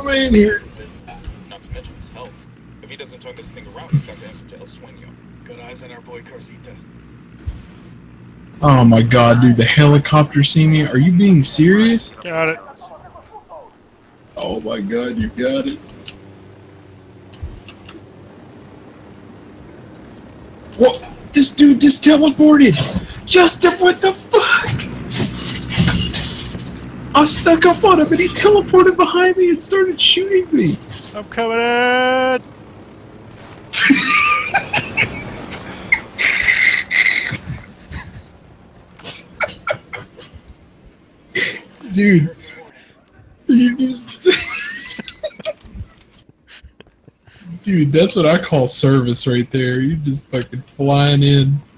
my man here. Not to mention his health. If he doesn't turn this thing around, he's got to answer to El Sueño. Got eyes on our boy Carzita. Oh my god, dude, the helicopter see me? Are you being serious? Got it. Oh my god, you got it. What? This dude just teleported! Justin, what the fuck? I stuck up on him and he teleported behind me and started shooting me. I'm coming in! Dude, you just... Dude, that's what I call service right there. You just fucking flying in.